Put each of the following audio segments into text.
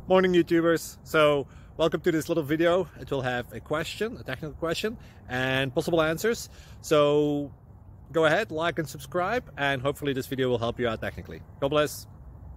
Morning YouTubers. So welcome to this little video. It will have a question, a technical question, and possible answers. So go ahead, like and subscribe, and hopefully this video will help you out technically. God bless.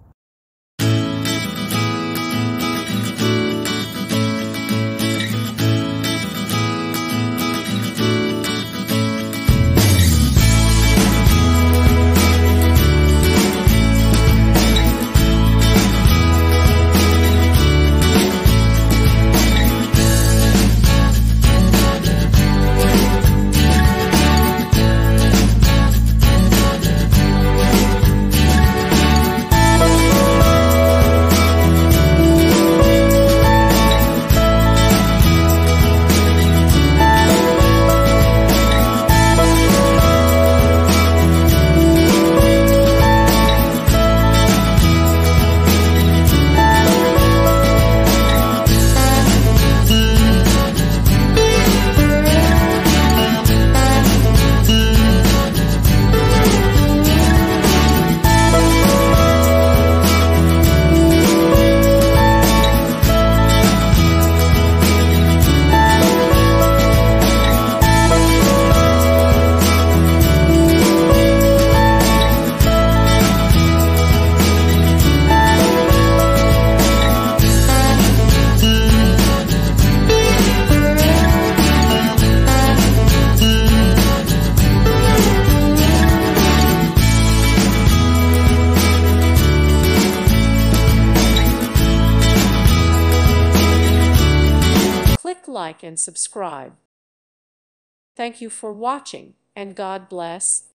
Click like and subscribe. Thank you for watching, and God bless.